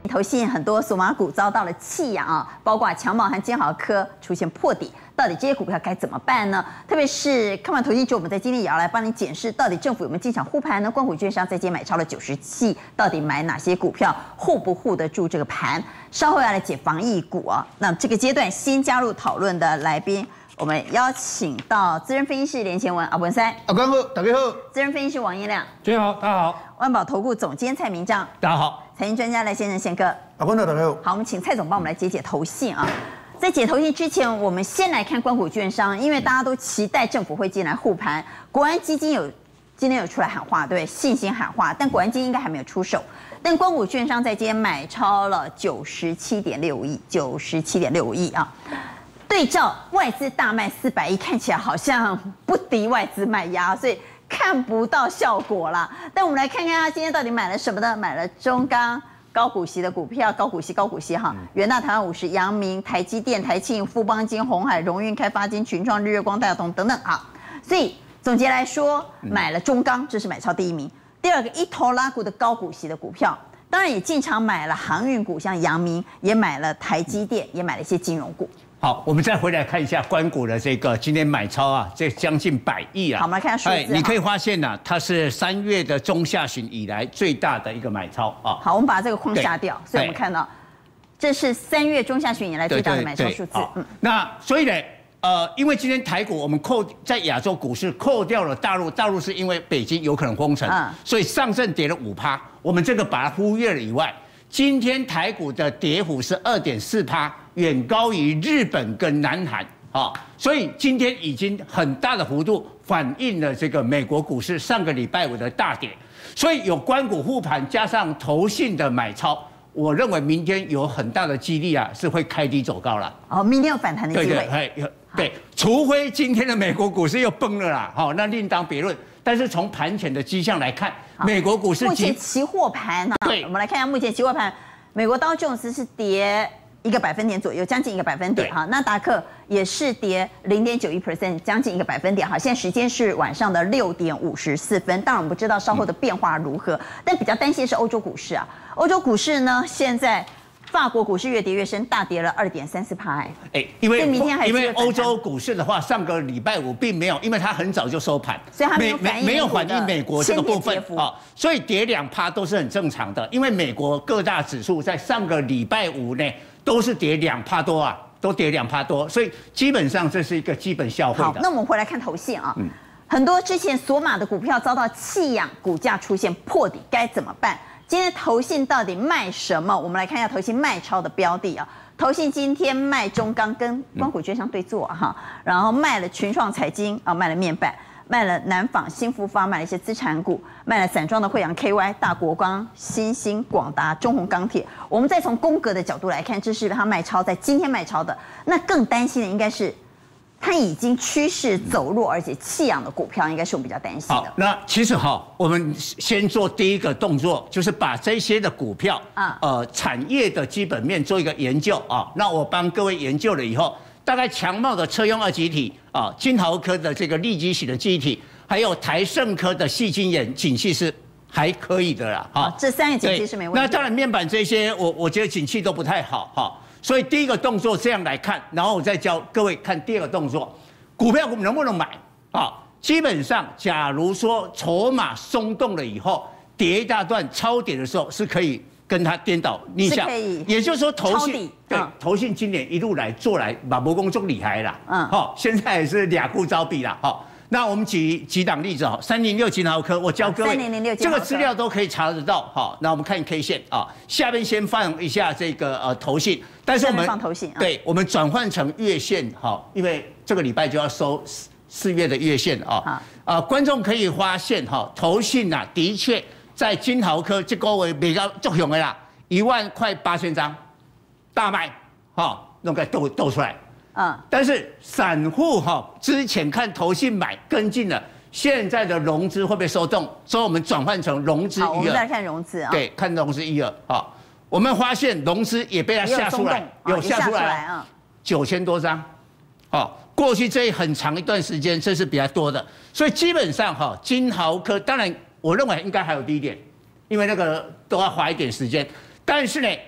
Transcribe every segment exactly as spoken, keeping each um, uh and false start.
投信很多索马股遭到了弃养啊，包括强茂和金豪科出现破底，到底这些股票该怎么办呢？特别是看完投信之后，我们在今天也要来帮你检视，到底政府有没有进场护盘呢？光谷券商在今天买超了九十七，到底买哪些股票护不护得住这个盘？稍后要来解防疫股啊。那这个阶段新加入讨论的来宾。 我们邀请到资深分析师连前文阿文三， 阿官好，大家好； 资深分析师王一亮， 大家好，大家好； 万宝投顾总监蔡明章， 大家好； 财经专家赖先生宪哥， 阿官好，大家好。 好，我们请蔡总帮我们来解解投信啊。在解投信之前，我们先来看光谷券商，因为大家都期待政府会进来护盘。国安基金有今天有出来喊话，对信心喊话，但国安基金应该还没有出手。但光谷券商在今天买超了九十七点六亿，九十七点六亿啊。 对照外资大卖四百亿，看起来好像不敌外资卖压，所以看不到效果啦。但我们来看看他今天到底买了什么呢？买了中钢高股息的股票，高股息高股息哈，元大台湾五十、阳明、台积电、台庆、富邦金、鸿海、荣运、开发金、群创、日月光、大同等等啊。所以总结来说，买了中钢，这是买超第一名。第二个一头拉股的高股息的股票，当然也进场买了航运股，像阳明，也买了台积电，也买了一些金融股。 好，我们再回来看一下官股的这个今天买超啊，这将近百亿啊。 好，我们来看数字。哎， 你可以发现呢、啊，它是三月的中下旬以来最大的一个买超啊。 好，我们把这个框下掉，所以我们看到这是三月中下旬以来最大的买超数字。 嗯，那所以呢，呃，因为今天台股我们扣在亚洲股市扣掉了大陆，大陆是因为北京有可能封城，嗯、所以上证跌了五趴，我们这个把它忽略了以外。 今天台股的跌幅是二点四趴，远高于日本跟南韩啊，所以今天已经很大的幅度反映了这个美国股市上个礼拜五的大跌，所以有官股护盘加上投信的买超，我认为明天有很大的几率啊是会开低走高了。 哦，明天有反弹的机会。 对对，对，除非今天的美国股市又崩了啦，好，那另当别论。但是从盘前的迹象来看。 美国股市目前期货盘啊，对，我们来看一下目前期货盘，美国道琼斯是跌一个百分点左右，将近一个百分点哈，纳达克也是跌零点九一 percent， 将近一个百分点哈。现在时间是晚上的六点五十四分，当然我们不知道稍后的变化如何，嗯、但比较担心的是欧洲股市啊，欧洲股市呢现在。 法国股市越跌越深，大跌了二点三四趴。哎， 因为明天还因为欧洲股市的话，上个礼拜五并没有，因为它很早就收盘， 所以它没有反映没有反映美国这个部分啊，所以跌两趴都是很正常的。因为美国各大指数在上个礼拜五呢都是跌两趴多啊，都跌两趴多，所以基本上这是一个基本消费的。 好，那我们回来看投信啊，嗯、很多之前索马的股票遭到弃养，股价出现破底，该怎么办？ 今天投信到底卖什么？我们来看一下投信卖超的标的啊。投信今天卖中钢跟光谷券商对坐哈，然后卖了群创财经啊，卖了面板，卖了南纺、新复发，卖了一些资产股，卖了散装的惠阳 K Y、大国钢、新兴、广达、中宏钢铁。我们再从宫格的角度来看，这是它卖超在今天卖超的。那更担心的应该是。 它已经趋势走弱，而且弃养的股票应该是我们比较担心的。 好，那其实哈，我们先做第一个动作，就是把这些的股票啊，呃，产业的基本面做一个研究啊。那我帮各位研究了以后，大概强茂的车用二极体啊，金豪科的这个立基型的记忆体，还有台盛科的细晶圆，景气是还可以的啦。哈， 这三个景气是没问题。 那当然面板这些，我我觉得景气都不太好哈。 所以第一个动作这样来看，然后我再教各位看第二个动作，股票能不能买啊？基本上，假如说筹码松动了以后，跌一大段超跌的时候，是可以跟它颠倒逆向，也就是说投信对、嗯、投信今年一路来做来把魔功中厉害啦，嗯，好，现在也是俩股招比啦，好。 那我们举几档例子哈，三零六金豪科，我教各位，这个资料都可以查得到哈。那我们看 K 线啊，下面先放一下这个呃投信，但是我们放投信， 对，我们转换成月线哈，因为这个礼拜就要收四四月的月线啊。啊，观众可以发现哈，投信呐，的确在金豪科这个位比较作用的啦，一万块八千张，大卖哈，弄个斗斗出来。 嗯，但是散户哈之前看投信买跟进了，现在的融资会不会收动？所以我们转换成融资余额。 我们再看融资啊。 对，看融资余额啊，我们发现融资也被它下出来，有下出来啊，九千多张。哦，过去这很长一段时间这是比较多的，所以基本上哈，金豪科当然我认为应该还有低点，因为那个都要花一点时间，但是呢。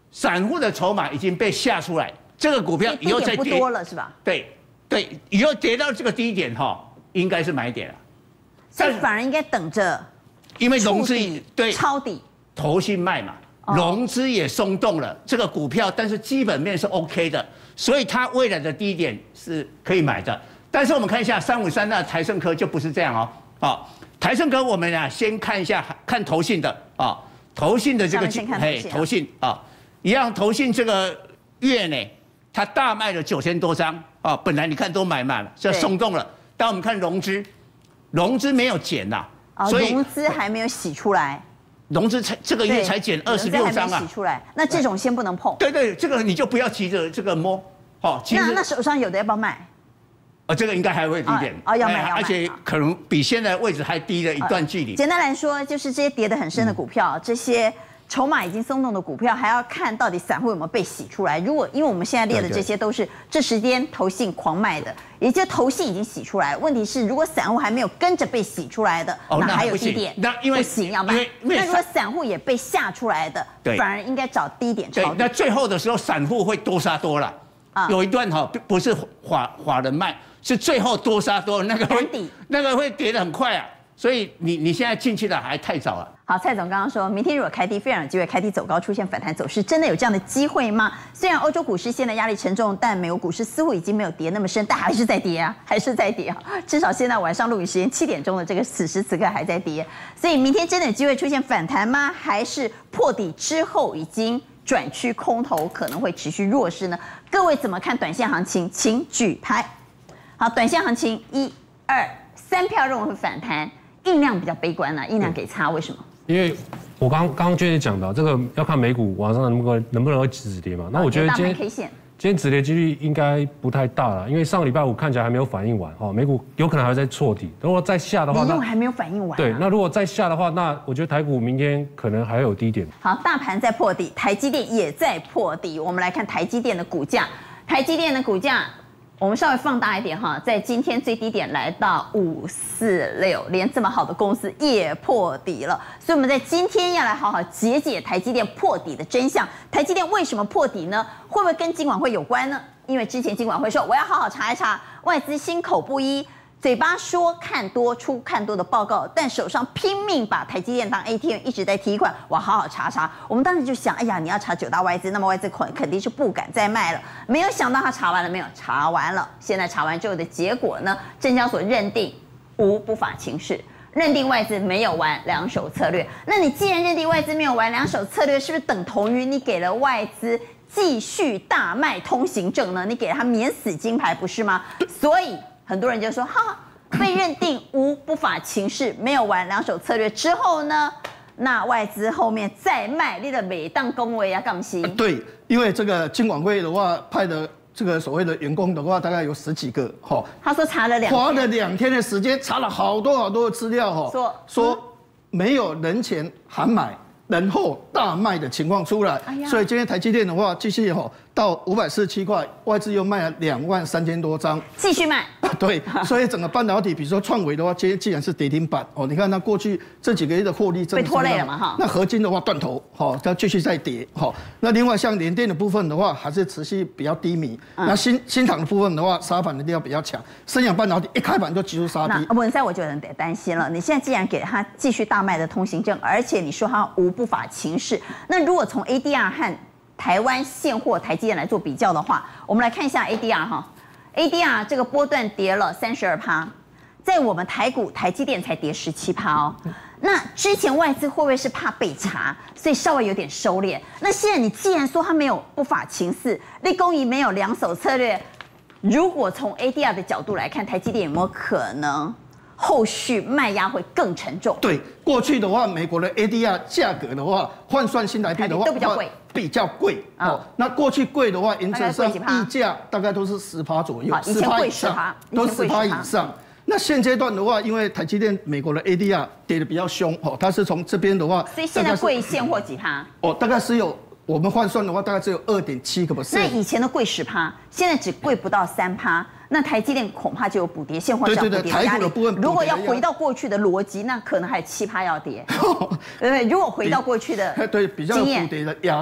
散户的筹码已经被下出来，这个股票以后再跌不多了是吧？ 对对，以后跌到这个低点哈，应该是买点了。 所以反而应该等着， 因为融资对抄底， 投信卖嘛，融资也松动了，这个股票但是基本面是 OK 的，所以它未来的低点是可以买的。但是我们看一下三五三的台盛科就不是这样哦，啊，台盛科我们啊先看一下看投信的啊，投信的这个嘿投信啊，一样投信这个月呢，它大卖了九千多张啊，本来你看都买满了，这松动了，但我们看融资。融资没有减呐、 啊，所以融资还没有洗出来， 融资才这个月才减二十六张啊， 洗出来，那这种先不能碰。 对对，这个你就不要急着这个摸，好， 那那手上有的要不要卖？ 啊，这个应该还会低点， 哦，要买， 而且可能比现在位置还低了一段距离。 简单来说，就是这些跌得很深的股票，这些筹码已经松动的股票，还要看到底散户有没有被洗出来。如果因为我们现在列的这些都是这时间投信狂卖的，也就投信已经洗出来。问题是，如果散户还没有跟着被洗出来的， 哦、 那还有低点， 那因为不行要卖。那如果散户也被下出来的，反而应该找低点抄底。 那最后的时候，散户会多杀多了。啊、有一段哈，不是法法人卖，是最后多杀多，那个会那个会跌得很快啊。所以你你现在进去的还太早了。 好，蔡总刚刚说明天如果开低，非常有机会开低走高，出现反弹走势，真的有这样的机会吗？虽然欧洲股市现在压力沉重，但美国股市似乎已经没有跌那么深，但还是在跌啊，还是在跌啊。至少现在晚上录影时间七点钟的这个此时此刻还在跌，所以明天真的有机会出现反弹吗？还是破底之后已经转趋空头，可能会持续弱势呢？各位怎么看短线行情？请举牌。好，短线行情一二三票认为会反弹。印量比较悲观啊，印量给差，为什么？ 因为我刚刚刚娟也讲到，这个要看美股晚上能不能能不能够止跌嘛。那我觉得今天今天止跌几率应该不太大了，因为上个礼拜五看起来还没有反应完哦，美股有可能还会再挫底。如果再下的话， 那还没有反应完、啊。 对，那如果再下的话，那我觉得台股明天可能还有低点。 好，大盘在破底，台积电也在破底。我们来看台积电的股价，台积电的股价。我们稍微放大一点哈，在今天最低点来到五四六，连这么好的公司也破底了，所以我们在今天要来好好解解台积电破底的真相。台积电为什么破底呢？会不会跟金管会有关呢？因为之前金管会说我要好好查一查，外资心口不一。嘴巴说看多出看多的报告，但手上拼命把台积电当 A T M 一直在提款，我好好查查。我们当时就想，哎呀，你要查九大外资，那么外资肯肯定是不敢再卖了。没有想到他查完了没有？查完了。现在查完之后的结果呢？证交所认定无不法情事，认定外资没有玩两手策略。那你既然认定外资没有玩两手策略，是不是等同于你给了外资继续大卖通行证呢？你给了他免死金牌，不是吗？所以。很多人就说，哈，被认定无不法情事，没有玩两手策略之后呢，那外资后面再卖，你的每当恭维啊，干嘛？ 对，因为这个金管会的话派的这个所谓的员工的话，大概有十几个，哈。 他说查了两天， 花了两天的时间，查了好多好多的资料，哈。说说没有人前喊买，人后大卖的情况出来，哎、所以今天台积电的话，继续哈到五百四十七块，外资又卖了两万三千多张， 继续卖。 对，所以整个半导体，比如说创惟的话，今天既然是跌停板哦，你看它过去这几个月的获利真的被拖累了嘛哈。 那合金的话断头，哈，它继续再跌，哈。那另外像联电的部分的话，还是持续比较低迷。嗯、那新新厂的部分的话，杀盘的力量比较强。生养半导体一开盘就急速杀低。 那文赛我就有点担心了。你现在既然给了他继续大卖的通行证，而且你说他无不法情事，那如果从 A D R 和台湾现货台积电来做比较的话，我们来看一下 A D R 哈。A D R 这个波段跌了三十二趴，在我们台股台积电才跌十七趴哦。那之前外资会不会是怕被查，所以稍微有点收敛？那现在你既然说它没有不法情事，立功仪没有两手策略，如果从 A D R 的角度来看，台积电有没有可能后续卖压会更沉重？ 对，过去的话，美国的 A D R 价格的话，换算新台币的话都比较贵。 比较贵哦，那过去贵的话，原则上溢价大概都是十趴左右， 十趴以上， 都十趴以上。那现阶段的话，因为台积电美国的 A D R 跌得比较凶哦，它是从这边的话， 所以现在贵现货几趴？ 哦，大概是有我们换算的话，大概只有二点七个 percent。 那以前的贵十趴，现在只贵不到三趴。那台积电恐怕就有补跌，现货上补跌的压力。如果要回到过去的逻辑，那可能还有七趴要跌，对不对？如果回到过去的对比较有补跌的压力。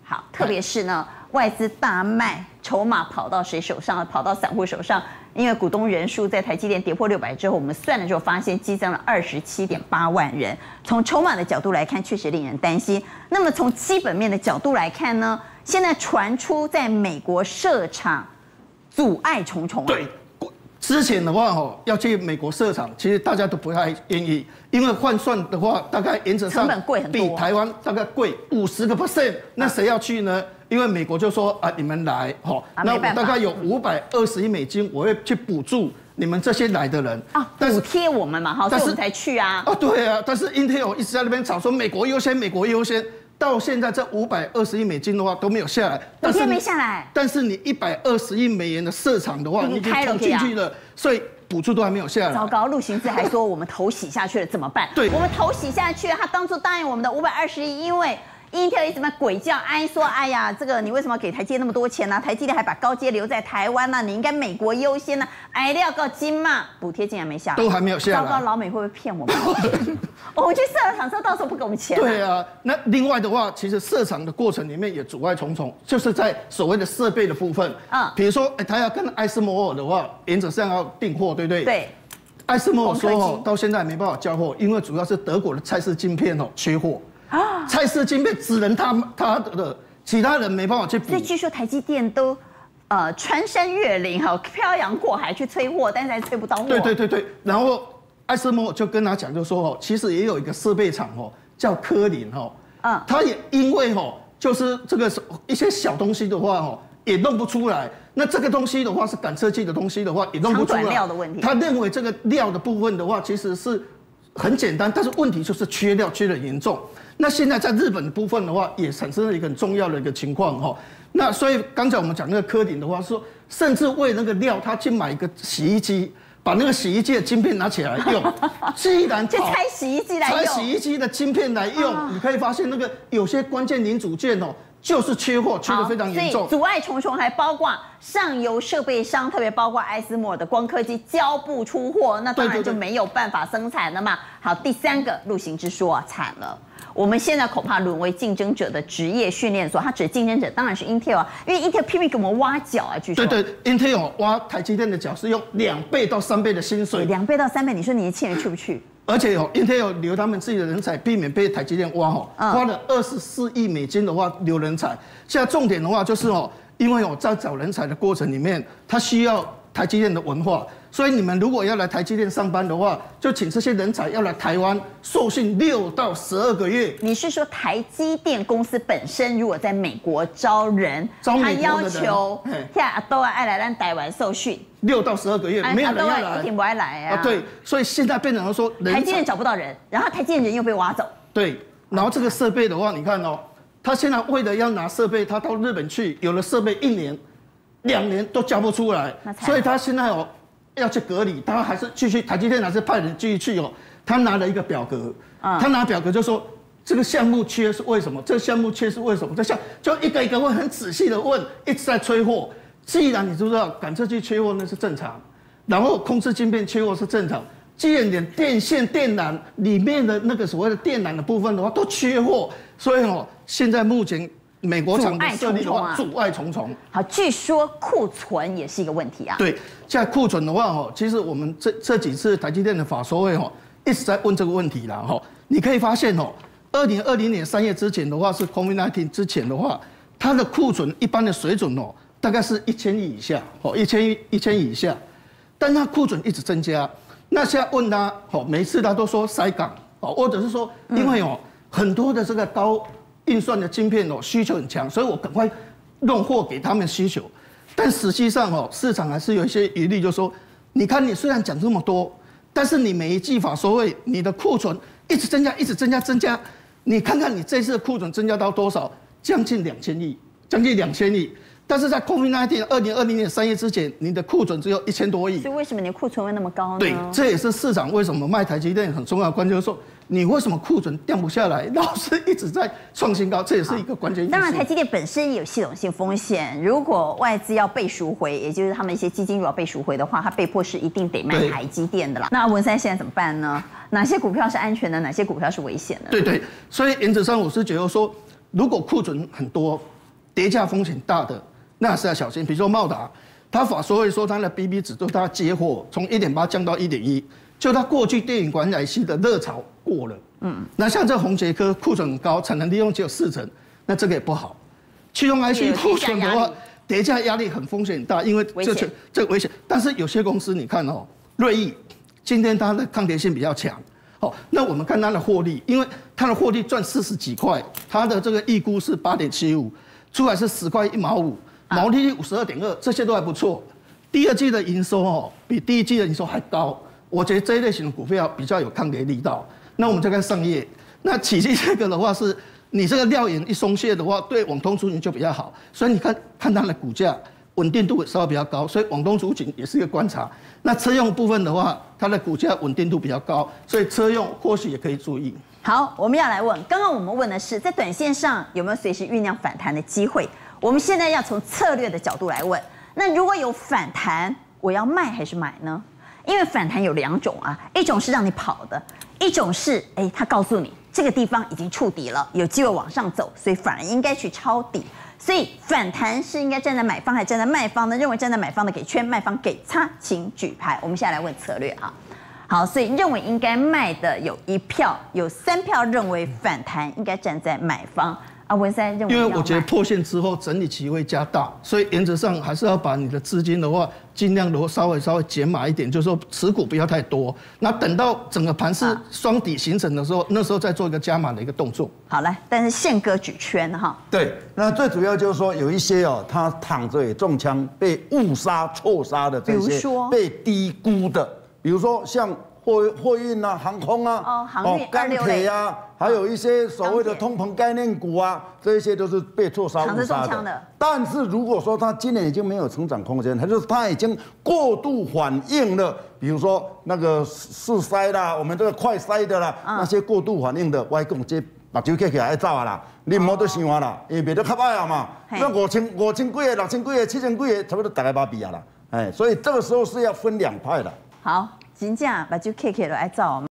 好，特别是呢，外资大卖，筹码跑到谁手上？跑到散户手上。因为股东人数在台积电跌破六百之后，我们算了之后发现激增了二十七点八万人。从筹码的角度来看，确实令人担心。那么从基本面的角度来看呢，现在传出在美国设厂阻碍重重啊。 对，之前的话哦，要去美国设厂，其实大家都不太愿意，因为换算的话，大概原则上成本贵很多， 比台湾大概贵五十个 percent。那谁要去呢？因为美国就说啊，你们来哈，那我大概有五百二十亿美金，我会去补助你们这些来的人啊，补贴我们嘛，哈，所以我们才去啊。 啊，对啊，但是 Intel 一直在那边吵说美国优先，美国优先，到现在这五百二十亿美金的话都没有下来， 补贴没下来。 但是你一百二十亿美元的设厂的话，你已经投进去了，所以补助都还没有下来。 糟糕，陆行之还说我们头洗下去了怎么办？ 对， 我们头洗下去了，他当初答应我们的五百二十亿，因为。Intel 一直在鬼叫哀说，哎呀，这个你为什么给台积电那么多钱呢、啊？台积电还把高阶留在台湾呢、啊，你应该美国优先呢、啊。哎料告金嘛，补贴竟然没下来， 都还没有下来。 糟糕，老美会不会骗我们？我们去设厂之后，到时候不给我们钱、啊。 对啊，那另外的话，其实设厂的过程里面也阻碍重重，就是在所谓的设备的部分。嗯，比如说，哎，他要跟艾斯摩尔的话，原则上要订货，对不对？ 对。 艾斯摩尔说哦，到现在没办法交货，因为主要是德国的蔡司晶片哦缺货。啊，蔡司晶片只能他他的，其他人没办法去补。 所以据说台积电都，呃，穿山越岭哈，漂洋过海去催货，但是还催不到货。 对对对对，然后艾斯摩就跟他讲，就说哦，其实也有一个设备厂哦，叫科林哦，嗯，他也因为哦，就是这个一些小东西的话哦，也弄不出来。那这个东西的话是感测器的东西的话，也弄不出来。 长短料的问题。 他认为这个料的部分的话，其实是很简单，但是问题就是缺料缺得严重。那现在在日本的部分的话，也产生了一个很重要的一个情况哈。那所以刚才我们讲那个科鼎的话，说甚至为那个料，他去买一个洗衣机，把那个洗衣机的晶片拿起来用。既然就拆洗衣机来用， 拆洗衣机的晶片来用，啊、你可以发现那个有些关键零组件哦，就是缺货，缺得非常严重。 阻碍重重，还包括上游设备商，特别包括艾斯摩尔的光刻机交不出货，那当然就没有办法生产了嘛。好，第三个陆行之说、啊、惨了。我们现在恐怕沦为竞争者的职业训练所，它指的竞争者当然是 Intel 啊，因为 Intel 拼命给我们挖角啊，据说。 对对 ，Intel 挖台积电的角是用两倍到三倍的薪水。 两倍到三倍，你说年轻人去不去？ 而且哦 ，Intel 留他们自己的人才，避免被台积电挖哦，花了二十四亿美金的话留人才。现在重点的话就是哦，因为哦在找人才的过程里面，它需要台积电的文化。所以你们如果要来台积电上班的话，就请这些人才要来台湾受训六到十二个月。 你是说台积电公司本身如果在美国招人， 招美国的人， 他要求呀都要爱来让台湾受训六到十二个月，没有人要来， 一定不爱来啊。 对，所以现在变成说， 台积电找不到人，然后台积电人又被挖走。 对，然后这个设备的话，你看哦，他现在为了要拿设备，他到日本去，有了设备一年、两年都交不出来，所以他现在哦。要去隔离，他还是继续台积电还是派人继续去哦。他拿了一个表格，他拿表格就说这个项目缺是为什么？这个项目缺是为什么？这项就一个一个问，很仔细的问，一直在催货。既然你知不知道感测器缺货那是正常，然后控制晶片缺货是正常，既然连电线电缆里面的那个所谓的电缆的部分的话都缺货，所以哦，现在目前。美国厂的设立的话，阻碍重重。 好，据说库存也是一个问题啊。 对，现在库存的话，哦，其实我们这这几次台积电的法说会，哦，一直在问这个问题啦，哈。你可以发现，哦，二零二零年三月之前的话是 COVID 十九 之前的话，它的库存一般的水准哦，大概是一千亿以下，哦，一千亿一千亿以下，但它库存一直增加。那现在问他，哦，每次他都说塞港，哦，或者是说，因为哦，很多的这个高。运算的晶片哦需求很强，所以我赶快弄货给他们需求，但实际上哦市场还是有一些疑虑，就说你看你虽然讲这么多，但是你每一季法说会你的库存一直增加，一直增加增加，你看看你这次的库存增加到多少？将近两千亿，将近两千亿。但是在 COVID 十九 二零二零年三月之前，你的库存只有一千多亿。 所以为什么你库存会那么高呢？ 对，这也是市场为什么卖台积电很重要的关键，就是说你为什么库存降不下来，老是一直在创新高，这也是一个关键因素。 当然，台积电本身也有系统性风险，如果外资要被赎回，也就是他们一些基金如果要被赎回的话，它被迫是一定得卖台积电的啦。那文山现在怎么办呢？哪些股票是安全的？哪些股票是危险的？ 对对，所以原则上我是觉得说，如果库存很多。 跌价风险大的，那是要小心。比如说茂达，它法说会说它的 B B 指数它接货从一点八降到一点一，就它过去电影管 I C 的热潮过了。嗯，那像这宏捷科库存很高，产能利用只有四成，那这个也不好。驱动 I C 库存的话，跌价压力很风险很大，因为这这这危险。但是有些公司你看哦，瑞昱今天它的抗跌性比较强。好，那我们看它的获利，因为它的获利赚四十几块，它的这个预估是八点七五，出来是十块一毛五，毛利率五十二点二，这些都还不错。第二季的营收哦，比第一季的营收还高，我觉得这一类型的股票比较有抗跌力道。那我们再看上页，那起基这个的话是，你这个料源一松懈的话，对网通族群就比较好，所以你看看它的股价稳定度稍微比较高，所以网通族群也是一个观察。那车用部分的话，它的股价稳定度比较高，所以车用或许也可以注意。 好，我们要来问，刚刚我们问的是在短线上有没有随时酝酿反弹的机会？我们现在要从策略的角度来问，那如果有反弹，我要卖还是买呢？因为反弹有两种啊，一种是让你跑的，一种是哎，他告诉你这个地方已经触底了，有机会往上走，所以反而应该去抄底。所以反弹是应该站在买方还是站在卖方呢？认为站在买方的给圈，卖方给叉，请举牌。我们现在来问策略啊。好，所以认为应该卖的有一票，有三票认为反弹应该站在买方。啊，文山认为， 因为我觉得破线之后整理期会加大，所以原则上还是要把你的资金的话，尽量的稍微稍微减码一点，就是说持股不要太多。那等到整个盘势双底形成的时候，那时候再做一个加码的一个动作。 好来，但是宪哥举圈哈。 对，那最主要就是说有一些哦，他躺着也中枪，被误杀、错杀的这些，被低估的，比如说像。货货运啊，航空啊， 哦，航运、 钢铁啊，还有一些所谓的通膨概念股啊，这一些都是被错杀误杀的。但是如果说它今年已经没有成长空间，它就是它已经过度反应了，比如说那个试塞啦，我们这个快塞的啦，那些过度反应的，我讲这目睭起起来走啊啦，你唔好再想啊啦，因为卖得较歹啊嘛，那五千五千几个、六千几个、七千几个，差不多大概把比啊啦，哎，所以这个时候是要分两派的。 好。真正把就 K K 都爱走。